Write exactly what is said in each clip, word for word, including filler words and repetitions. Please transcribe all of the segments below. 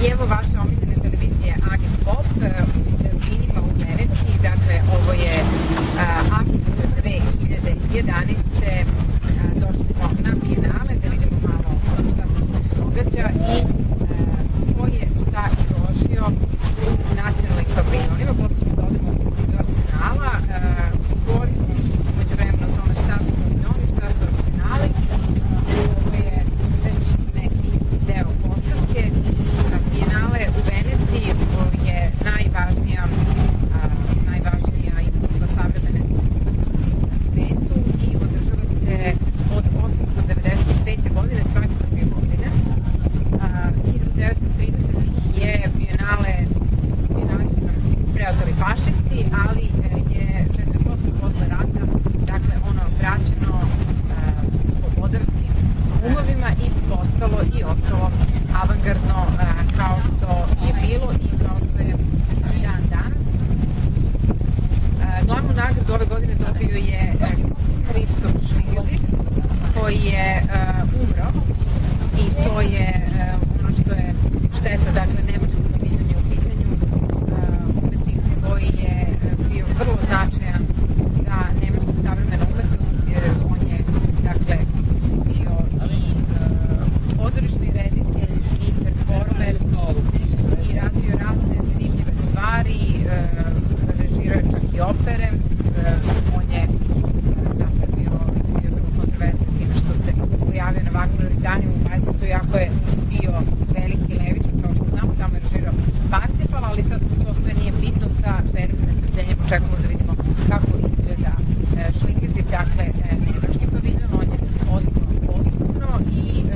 I evo vaše omiljene televizije Agit Pop u Đerminima u Veneciji. Dakle, ovo je avgust dve hiljade jedanaeste. Došli smo na Bijenale da vidimo malo šta se tu događa i ko je šta izložio u nacionalnim paviljonima. Posle ćemo da odemo do Arsenala. Govorimo među vremena o tome šta su paviljoni, šta su Arsenali. Ovo je već neki deo postavke. Bijenale u Veneciji je najvažnija najvažnija izložba savremene umetnosti na svetu i održava se od osamsto devedeset pete. godine, svake druge godine. hiljadu devetsto tridesetih je Bijenale Bijenale su nam preoteli fašisti, ali je četrdeset osme posle rata, dakle ono vraćeno slobodarskim umovima i postalo i ostalo avangardno kao što je bilo i kao što je i dan danas. Glavnu nagradu ove godine dobio je Kristof Šlingzi, koji je umro i to je ono što je šteta, dakle nemačko paviljon je u pitanju, umetnik koji je bio vrlo značajan za nemačku savremenu umetnost. On je dakle bio i pozorišni reditelj i performer i radio razne zanimljive stvari, režirao je čak i opere. On je napravio vrlo kontroverzan time što se pojavio na Wagnerovim danima u Majdanpeku, iako je bio veliki levičar, kao što znamo, tamo je režirao Parsifal, ali sad to sve nije bitno. Sa velikim nestrpljenjem očekujemo da vidimo kako izgleda Šlingzi, dakle nemački paviljon. On je odlično posebno i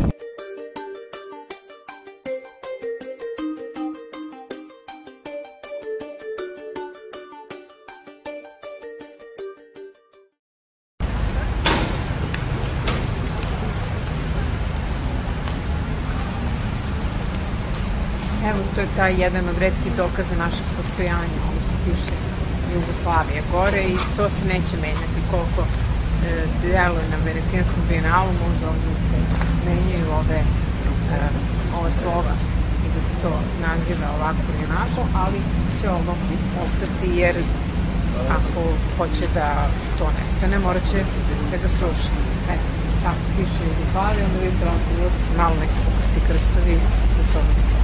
evo, to je taj jedan od retkih dokaza našeg postojanja, ovo što piše Jugoslavija gore, i to se neće menjati koliko e, deluje na Venecijanskom bijenalu. Možda ovdje se menjaju ove, e, ove slova i da se to naziva ovako i onako, ali će ovo ostati, jer ako hoće da to nestane, morat će da ga sruši. Eto, tako piše Jugoslavija, onda vidite ovako malo neki pokasti krstovi i to je to.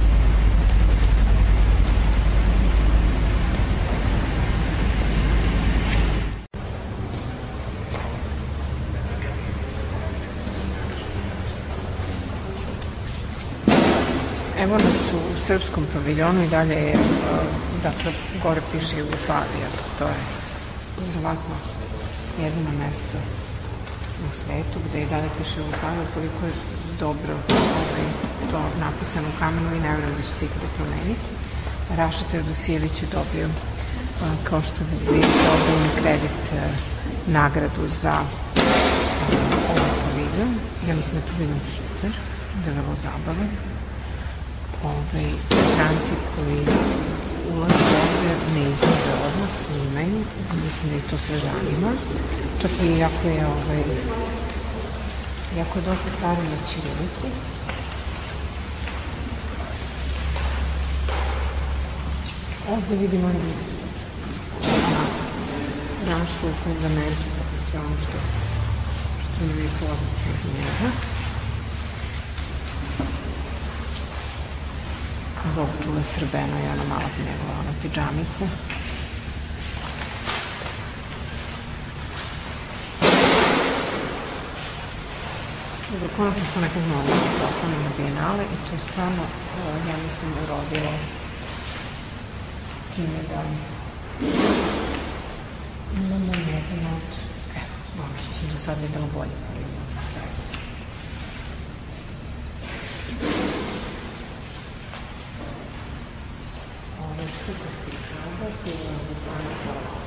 Evo nas u srpskom paviljonu i dalje je, dakle, gore piše Jugoslavija. To je vjerovatno jedino mesto na svetu gde i dalje piše Jugoslavija, toliko je dobro to napisano u kamenu i ne vjerujem da će se ikada promeniti. Raša Teodosijević je dobio, kao što vidite, dobio mi kredit nagradu za ovaj paviljon. Ja mislim da je paviljon super, da je vrlo zabavan. Ove stranci koji ulaze ovdje ne izlaze odmah, snimaju. Mislim da ih to sve zanima. Čak i jako je, ovaj, jako je dosta stvari na ćirilici. Ovdje vidimo našu fundamentu, sve ono što, što nam je poznato od njega. Bog čuva Srbena i ona mala njegova ona pidžamica. Dobro, konačno smo nekog novog poslali na Bijenale i to je stvarno, ja mislim, urodilo time da imamo jedan od, evo, ono što sam do sad videla bolje, ali imamo zaista. Ovo je skupasti kada, koji je od dvanaest